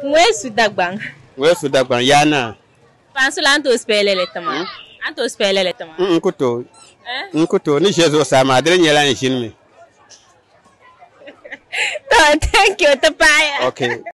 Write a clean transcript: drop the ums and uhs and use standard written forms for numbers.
Owns Dagbon. Owns Dagbon yana. Pensula anto spele le tama. Anto spele le tama. Nkuto. Nkuto ni Jesus sama adre nyela ni shinmi. Thank you, Tapaya. Okay.